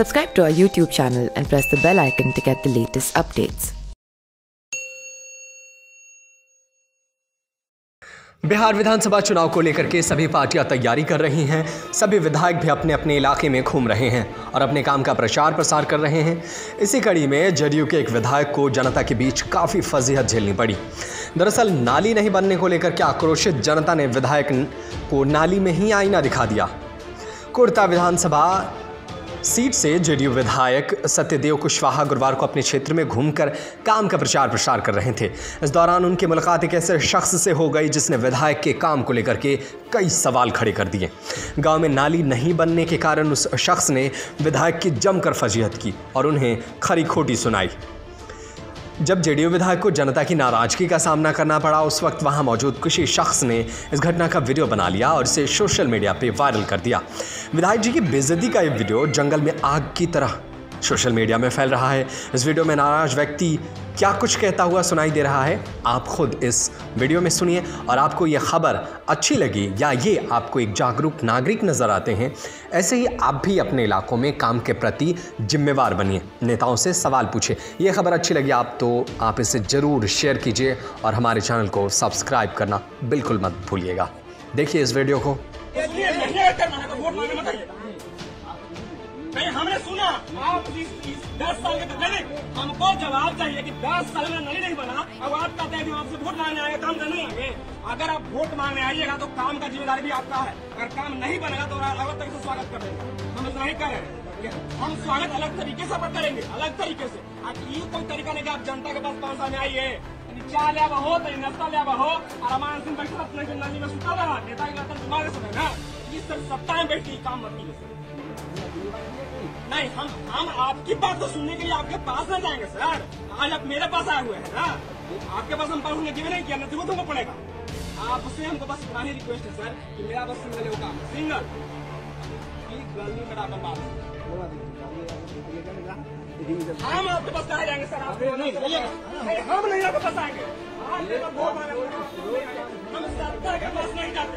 Subscribe to our YouTube channel and press the bell icon to get the latest updates. Bihar विधानसभा चुनाव को लेकर के सभी पार्टियां तैयारी कर रही हैं। सभी विधायक भी अपने अपने इलाके में घूम रहे हैं और अपने काम का प्रचार प्रसार कर रहे हैं। इसी कड़ी में जदयू के एक विधायक को जनता के बीच काफ़ी फजीहत झेलनी पड़ी। दरअसल नाली नहीं बनने को लेकर के आक्रोशित जनता ने विधायक को नाली में ही आईना दिखा दिया। कुर्ता विधानसभा सीट से जदयू विधायक सत्यदेव कुशवाहा गुरुवार को अपने क्षेत्र में घूमकर काम का प्रचार प्रसार कर रहे थे। इस दौरान उनकी मुलाकात एक ऐसे शख्स से हो गई जिसने विधायक के काम को लेकर के कई सवाल खड़े कर दिए। गांव में नाली नहीं बनने के कारण उस शख्स ने विधायक की जमकर फजीहत की और उन्हें खरी खोटी सुनाई। जब जदयू विधायक को जनता की नाराजगी का सामना करना पड़ा, उस वक्त वहां मौजूद किसी शख्स ने इस घटना का वीडियो बना लिया और इसे सोशल मीडिया पे वायरल कर दिया। विधायक जी की बेइज्जती का ये वीडियो जंगल में आग की तरह सोशल मीडिया में फैल रहा है। इस वीडियो में नाराज व्यक्ति क्या कुछ कहता हुआ सुनाई दे रहा है, आप खुद इस वीडियो में सुनिए। और आपको ये खबर अच्छी लगी या ये आपको एक जागरूक नागरिक नज़र आते हैं, ऐसे ही आप भी अपने इलाकों में काम के प्रति जिम्मेवार बनिए, नेताओं से सवाल पूछिए। ये खबर अच्छी लगी आप इसे ज़रूर शेयर कीजिए और हमारे चैनल को सब्सक्राइब करना बिल्कुल मत भूलिएगा। देखिए इस वीडियो को। नहीं, हमने सुना आप 10 साल के पहले हमको जवाब चाहिए कि 10 साल में नली नहीं बना। अब आप कहते हैं कि आपसे वोट मांगने आएगा, काम करने आएंगे। अगर आप वोट मांगने आइएगा तो काम का जिम्मेदारी भी आपका है। अगर काम नहीं बनेगा तो अलग तरीके से स्वागत कर देंगे। हम ऐसा नहीं कर रहे हैं, हम स्वागत अलग तरीके से करेंगे, अलग तरीके से। ये कोई तरीका नहीं कि आप जनता के पास 5 साल में आइए, चाय लिया हो नाश्ता लिया हो और अमान सिंह बैठा अपने नली में सुता रहा, नेता के ना इस सत्ता में बैठ के काम मत कीजिए। नहीं, हम आपकी बात तो सुनने के लिए आपके पास न जाएंगे सर। आज आप मेरे पास आए हुए हैं ना, आपके पास हम पढ़ने की नहीं किया, नहीं वो तुमको पड़ेगा। आपसे हमको बस इतना ही रिक्वेस्ट है सर कि मेरा बस सिंगल होगा, सिंगल गली में डाल बात। हम आपके पास कहा जाएंगे सर, आप नहीं, हम नहीं आपके पास आएंगे। हम सरकार के पास नहीं जाते।